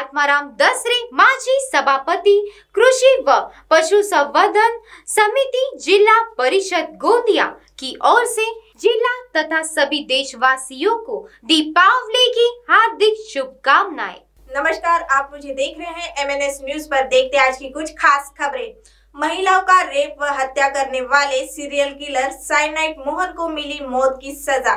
आत्माराम दसरे माजी सभापति कृषि व पशु संवर्धन समिति जिला परिषद गोंदिया की ओर से जिला तथा सभी देशवासियों को दीपावली की हार्दिक शुभकामनाएं। नमस्कार, आप मुझे देख रहे हैं MNS न्यूज पर। देखते हैं आज की कुछ खास खबरें। महिलाओं का रेप व हत्या करने वाले सीरियल किलर साइनाइड मोहन को मिली मौत की सजा।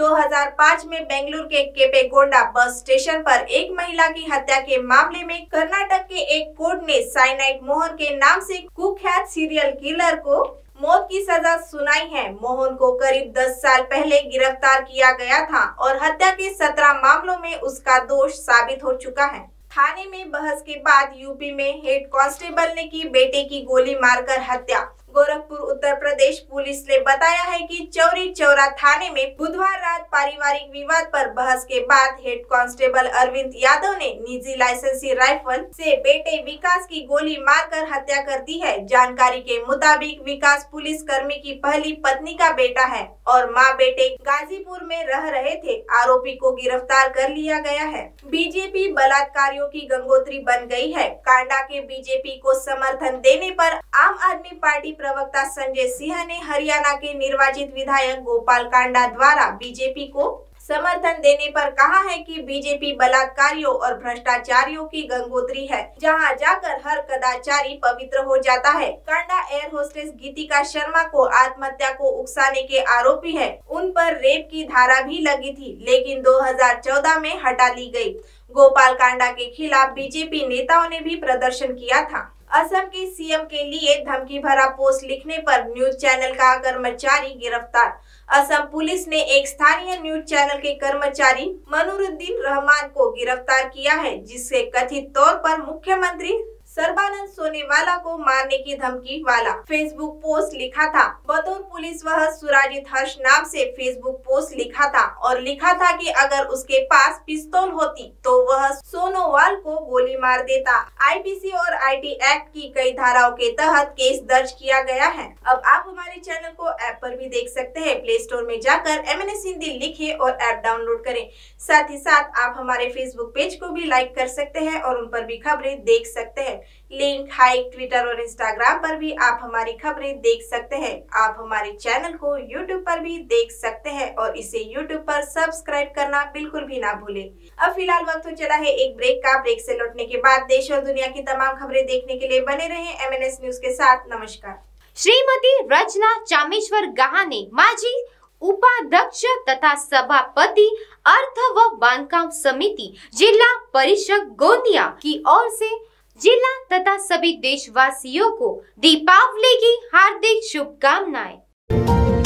2005 में बेंगलुरु के केपेगौड़ा बस स्टेशन पर एक महिला की हत्या के मामले में कर्नाटक के एक कोर्ट ने साइनाइड मोहन के नाम से कुख्यात सीरियल किलर को मौत की सजा सुनाई है। मोहन को करीब 10 साल पहले गिरफ्तार किया गया था और हत्या के 17 मामलों में उसका दोष साबित हो चुका है। थाने में बहस के बाद यूपी में हेड कांस्टेबल ने की बेटे की गोली मारकर हत्या। गोरखपुर उत्तर प्रदेश पुलिस ने बताया है कि चौरी चौरा थाने में बुधवार रात पारिवारिक विवाद पर बहस के बाद हेड कांस्टेबल अरविंद यादव ने निजी लाइसेंसी राइफल से बेटे विकास की गोली मारकर हत्या कर दी है। जानकारी के मुताबिक विकास पुलिस कर्मी की पहली पत्नी का बेटा है और मां बेटे गाजीपुर में रह रहे थे। आरोपी को गिरफ्तार कर लिया गया है। बीजेपी बलात्कारियों की गंगोत्री बन गई है। कांडा के बीजेपी को समर्थन देने पर आम आदमी पार्टी प्रवक्ता संजय सिंह ने हरियाणा के निर्वाचित विधायक गोपाल कांडा द्वारा बीजेपी को समर्थन देने पर कहा है कि बीजेपी बलात्कारियों और भ्रष्टाचारियों की गंगोत्री है, जहां जाकर हर कदाचारी पवित्र हो जाता है। कांडा एयर होस्टेस गीतिका शर्मा को आत्महत्या को उकसाने के आरोपी है। उन पर रेप की धारा भी लगी थी, लेकिन 2014 में हटा ली गई। गोपाल कांडा के खिलाफ बीजेपी नेताओं ने भी प्रदर्शन किया था। असम के सीएम के लिए धमकी भरा पोस्ट लिखने पर न्यूज चैनल का कर्मचारी गिरफ्तार। असम पुलिस ने एक स्थानीय न्यूज चैनल के कर्मचारी मनुरुद्दीन रहमान को गिरफ्तार किया है, जिससे कथित तौर पर मुख्यमंत्री सर्बानंद सोनोवाल को मारने की धमकी वाला फेसबुक पोस्ट लिखा था। बतौर पुलिस वह सुराजित हर्ष नाम से फेसबुक पोस्ट लिखा था और लिखा था कि अगर उसके पास पिस्तौल होती तो वह सोनोवाल को गोली मार देता। आईपीसी और आईटी एक्ट की कई धाराओं के तहत केस दर्ज किया गया है। अब आप हमारे चैनल को ऐप पर भी देख सकते हैं। प्ले स्टोर में जाकर MNS हिंदी लिखे और ऐप डाउनलोड करें। साथ ही साथ आप हमारे फेसबुक पेज को भी लाइक कर सकते हैं और उन पर भी खबरें देख सकते हैं। लिंक हाइक ट्विटर और इंस्टाग्राम पर भी आप हमारी खबरें देख सकते हैं। आप हमारे चैनल को यूट्यूब पर भी देख सकते हैं और इसे यूट्यूब पर सब्सक्राइब करना बिल्कुल भी ना भूलें। अब फिलहाल वक्त हो चला है एक ब्रेक का। ब्रेक से लौटने के बाद देश और दुनिया की तमाम खबरें देखने के लिए बने रहें MNS न्यूज के साथ। नमस्कार। श्रीमती रचना चामेश्वर गहाने माजी उपाध्यक्ष तथा सभापति अर्थ व बांधकाम समिति जिला परिषद गोंदिया की ओर से जिला तथा सभी देशवासियों को दीपावली की हार्दिक शुभकामनाएं।